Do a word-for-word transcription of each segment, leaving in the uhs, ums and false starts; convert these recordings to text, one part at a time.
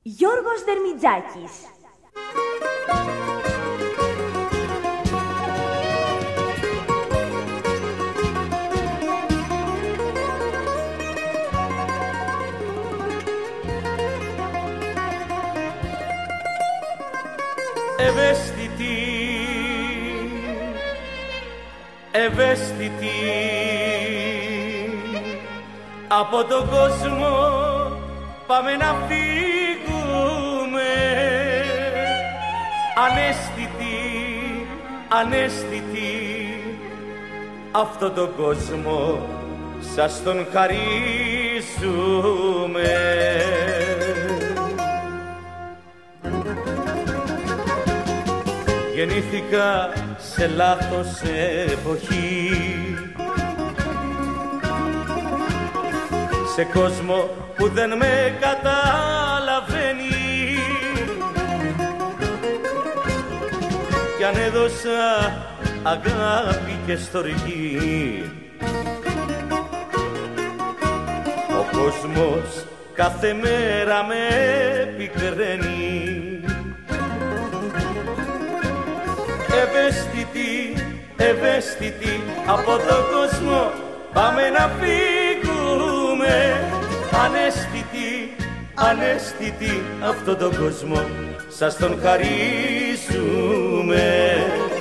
Γιώργος Δερμιτζάκης. Ευαίσθητη, ευαίσθητη, από τον κόσμο πάμε να φύγουμε. Αναίσθητη, αναίσθητη, αυτόν τον κόσμο σας τον χαρίζουμε. Γεννήθηκα σε λάθος εποχή, σε κόσμο που δεν με καταλαβαίνει, κι αν έδωσα αγάπη και στοργή, ο κόσμος κάθε μέρα με πικραίνει. Ευαίσθητη, ευαίσθητη, από τον κόσμο πάμε να φύγουμε. Αναίσθητη, αναίσθητη, αυτόν τον κόσμο σας τον χαρίζουμε.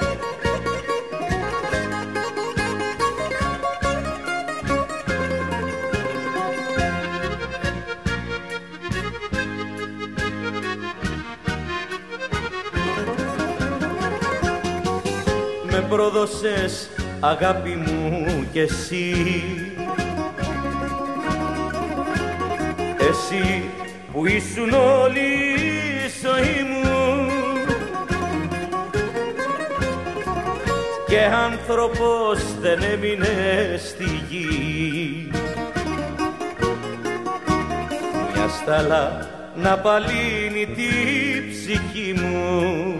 Με πρόδωσες αγάπη μου κι εσύ, εσύ που ήσουν όλη η ζωή μου, και άνθρωπος δεν έμεινε στη γη, μια στάλα να παλύνει την ψυχή μου.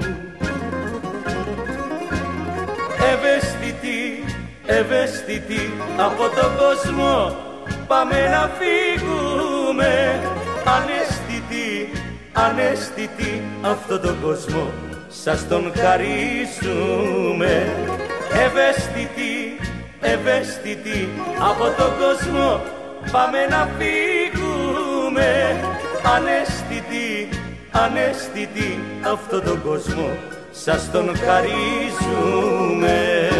Ευαίσθητη, ευαίσθητη, από τον κόσμο πάμε να φύγουμε. Αναίσθητη, αναίσθητη, αυτόν τον κόσμο σας τον χαρίζουμε. Ευαίσθητη, ευαίσθητη, από τον κόσμο πάμε να φύγουμε. Αναίσθητη, αναίσθητη, αυτόν τον κόσμο σας τον χαρίζουμε.